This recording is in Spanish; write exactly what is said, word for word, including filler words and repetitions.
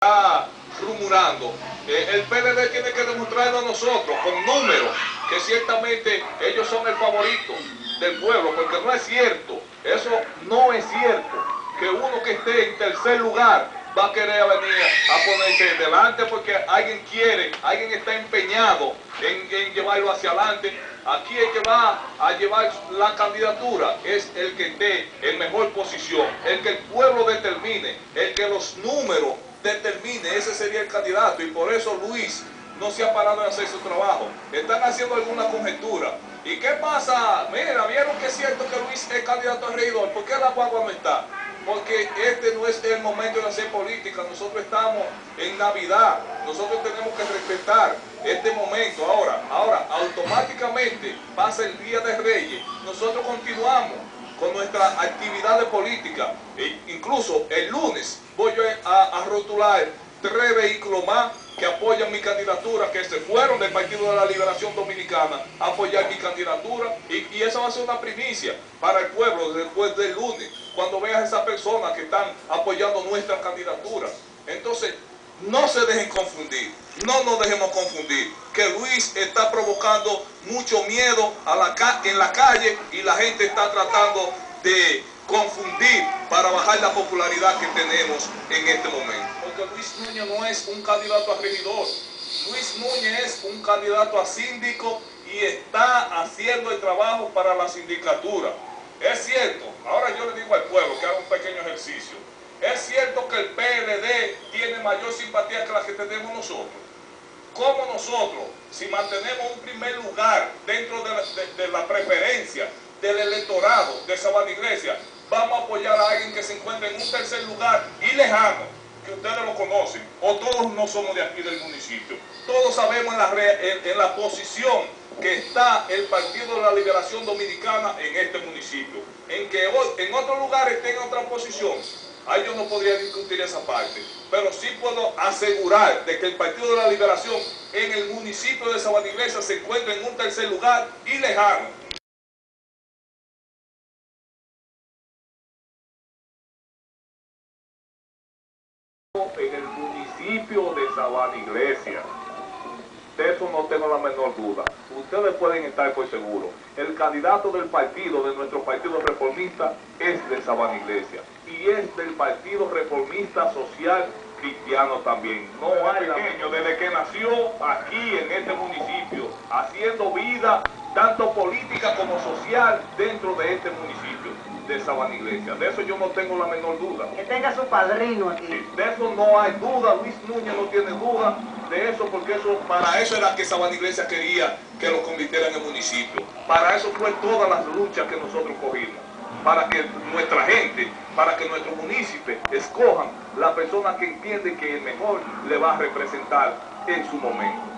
está rumorando. Eh, el P L D tiene que demostrarlo a nosotros con números, que ciertamente ellos son el favorito del pueblo, porque no es cierto, eso no es cierto, que uno que esté en tercer lugar va a querer venir a ponerse delante porque alguien quiere, alguien está empeñado en, en llevarlo hacia adelante. Aquí el que va a llevar la candidatura es el que esté en mejor posición, el que el pueblo determine, el que los números determine, ese sería el candidato. Y por eso Luis no se ha parado de hacer su trabajo. Están haciendo alguna conjetura. ¿Y qué pasa? Mira, ¿vieron que es cierto que Luis es candidato a regidor? ¿Por qué la guagua no está? Porque este no es el momento de hacer política. Nosotros estamos en Navidad. Nosotros tenemos que respetar este momento. Ahora, ahora, automáticamente pasa el Día de Reyes. Nosotros continuamos con nuestra actividad de política. E incluso el lunes voy a, a rotular tres vehículos más que apoyan mi candidatura, que se fueron del Partido de la Liberación Dominicana a apoyar mi candidatura, y, y esa va a ser una primicia para el pueblo después del lunes, cuando veas a esas personas que están apoyando nuestra candidatura. Entonces, no se dejen confundir, no nos dejemos confundir, que Luis está provocando mucho miedo a la ca en la calle, y la gente está tratando de confundir para bajar la popularidad que tenemos en este momento. Porque Luis Núñez no es un candidato a regidor, Luis Núñez es un candidato a síndico y está haciendo el trabajo para la sindicatura. Es cierto, ahora yo le digo al pueblo que haga un pequeño ejercicio, es cierto que el P L D tiene mayor simpatía que la que tenemos nosotros. ¿Cómo nosotros, si mantenemos un primer lugar dentro de la, de, de la preferencia del electorado de Sabana Iglesia, vamos a apoyar a alguien que se encuentra en un tercer lugar y lejano, que ustedes lo conocen, o todos no somos de aquí del municipio? Todos sabemos en la, en, en la posición que está el Partido de la Liberación Dominicana en este municipio. En que en otros lugares esté en otra posición, ahí yo no podría discutir esa parte, pero sí puedo asegurar de que el Partido de la Liberación en el municipio de Sabana Iglesia se encuentra en un tercer lugar y lejano. En el municipio de Sabana Iglesia, de eso no tengo la menor duda. Ustedes pueden estar por seguro. El candidato del partido, de nuestro partido reformista, es de Sabana Iglesia y es del Partido Reformista Social Cristiano también. No hay pequeño, desde que nació aquí en este municipio, haciendo vida tanto política como social dentro de este municipio de Sabana Iglesia. De eso yo no tengo la menor duda. Que tenga su padrino aquí. Sí, de eso no hay duda. Luis Núñez no tiene duda de eso, porque eso, para eso era que Sabana Iglesia quería que lo convirtiera en el municipio. Para eso fue todas las luchas que nosotros cogimos, para que nuestra gente, para que nuestros municipios escojan la persona que entiende que el mejor le va a representar en su momento.